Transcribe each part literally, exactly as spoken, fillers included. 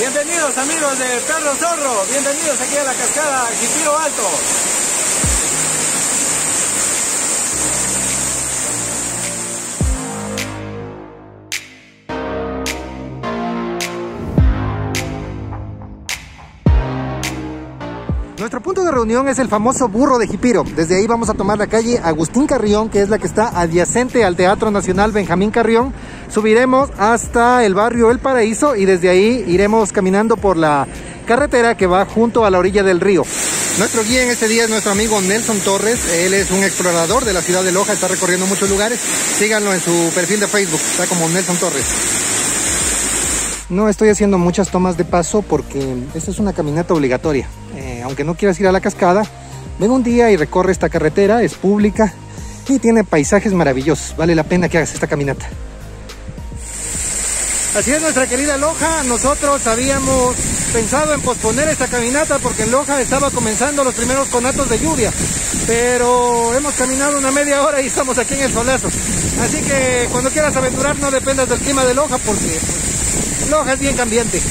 Bienvenidos amigos de Perro Zorro, bienvenidos aquí a la cascada Jipiro Alto. Nuestro punto de reunión es el famoso Burro de Jipiro. Desde ahí vamos a tomar la calle Agustín Carrión, que es la que está adyacente al Teatro Nacional Benjamín Carrión. Subiremos hasta el barrio El Paraíso y desde ahí iremos caminando por la carretera que va junto a la orilla del río. Nuestro guía en este día es nuestro amigo Nelson Torres. Él es un explorador de la ciudad de Loja, está recorriendo muchos lugares. Síganlo en su perfil de Facebook, está como Nelson Torres. No estoy haciendo muchas tomas de paso porque esta es una caminata obligatoria. Eh, aunque no quieras ir a la cascada, ven un día y recorre esta carretera, es pública y tiene paisajes maravillosos. Vale la pena que hagas esta caminata. Así es, nuestra querida Loja. Nosotros habíamos pensado en posponer esta caminata porque en Loja estaba comenzando los primeros conatos de lluvia. Pero hemos caminado una media hora y estamos aquí en el solazo. Así que cuando quieras aventurar no dependas del clima de Loja porque pues, Loja es bien cambiante.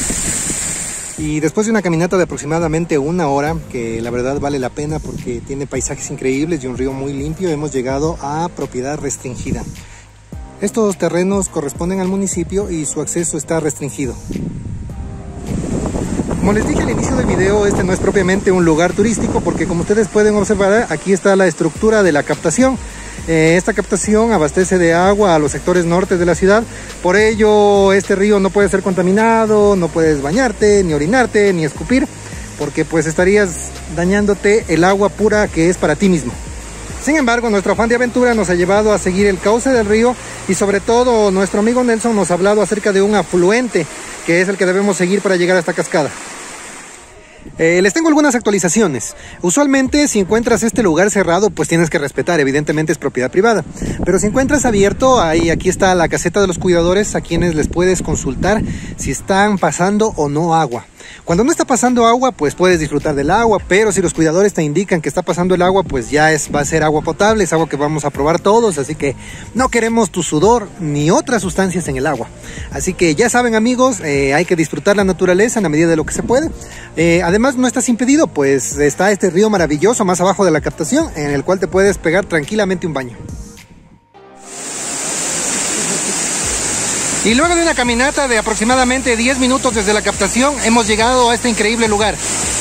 Y después de una caminata de aproximadamente una hora, que la verdad vale la pena porque tiene paisajes increíbles y un río muy limpio, hemos llegado a propiedad restringida. Estos terrenos corresponden al municipio y su acceso está restringido. Como les dije al inicio del video, este no es propiamente un lugar turístico porque como ustedes pueden observar, aquí está la estructura de la captación. Eh, esta captación abastece de agua a los sectores norte de la ciudad, por ello este río no puede ser contaminado, no puedes bañarte, ni orinarte, ni escupir, porque pues estarías dañándote el agua pura que es para ti mismo. Sin embargo, nuestro afán de aventura nos ha llevado a seguir el cauce del río y sobre todo nuestro amigo Nelson nos ha hablado acerca de un afluente que es el que debemos seguir para llegar a esta cascada. Eh, les tengo algunas actualizaciones. Usualmente si encuentras este lugar cerrado pues tienes que respetar, evidentemente es propiedad privada. Pero si encuentras abierto, ahí aquí está la caseta de los cuidadores a quienes les puedes consultar si están pasando o no agua. Cuando no está pasando agua pues puedes disfrutar del agua, pero si los cuidadores te indican que está pasando el agua pues ya es, va a ser agua potable, es agua que vamos a probar todos, así que no queremos tu sudor ni otras sustancias en el agua. Así que ya saben amigos, eh, hay que disfrutar la naturaleza en la medida de lo que se puede. Eh, además no estás impedido, pues está este río maravilloso más abajo de la captación en el cual te puedes pegar tranquilamente un baño. Y luego de una caminata de aproximadamente diez minutos desde la captación, hemos llegado a este increíble lugar.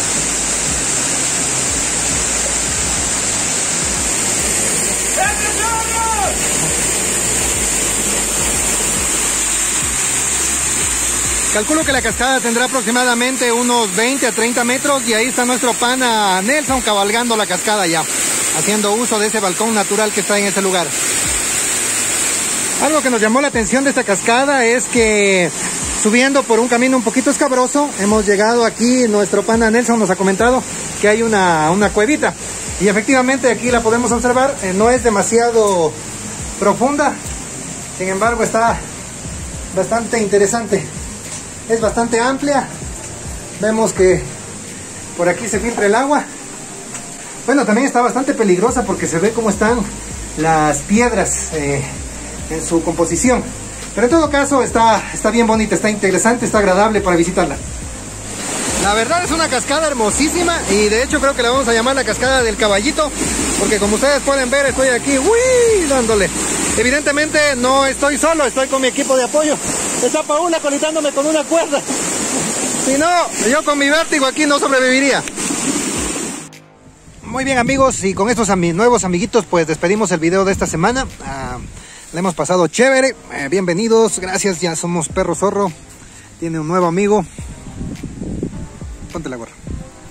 Calculo que la cascada tendrá aproximadamente unos veinte a treinta metros y ahí está nuestro pana Nelson cabalgando la cascada ya, haciendo uso de ese balcón natural que está en ese lugar. Algo que nos llamó la atención de esta cascada es que subiendo por un camino un poquito escabroso, hemos llegado aquí, nuestro pana Nelson nos ha comentado que hay una, una cuevita. Y efectivamente aquí la podemos observar, eh, no es demasiado profunda, sin embargo está bastante interesante. Es bastante amplia, vemos que por aquí se filtra el agua. Bueno, también está bastante peligrosa porque se ve cómo están las piedras eh, en su composición, pero en todo caso está, está bien bonita, está interesante, está agradable para visitarla. La verdad es una cascada hermosísima y de hecho creo que la vamos a llamar la cascada del caballito porque como ustedes pueden ver estoy aquí uy, dándole. Evidentemente no estoy solo, estoy con mi equipo de apoyo. Está Paula conectándome con una cuerda. Si no, yo con mi vértigo aquí no sobreviviría. Muy bien amigos, y con estos ami nuevos amiguitos pues despedimos el video de esta semana. Uh, le hemos pasado chévere, eh, bienvenidos, gracias, ya somos Perro Zorro. Tiene un nuevo amigo. Ponte la gorra.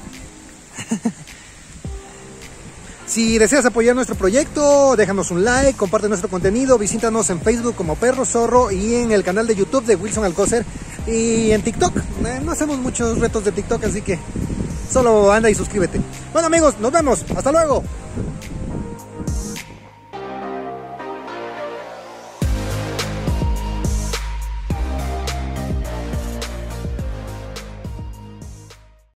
Si deseas apoyar nuestro proyecto, déjanos un like, comparte nuestro contenido, visítanos en Facebook como Perro Zorro y en el canal de YouTube de Wilson Alcocer y en TikTok. Eh, no hacemos muchos retos de TikTok, así que solo anda y suscríbete. Bueno amigos, nos vemos, hasta luego.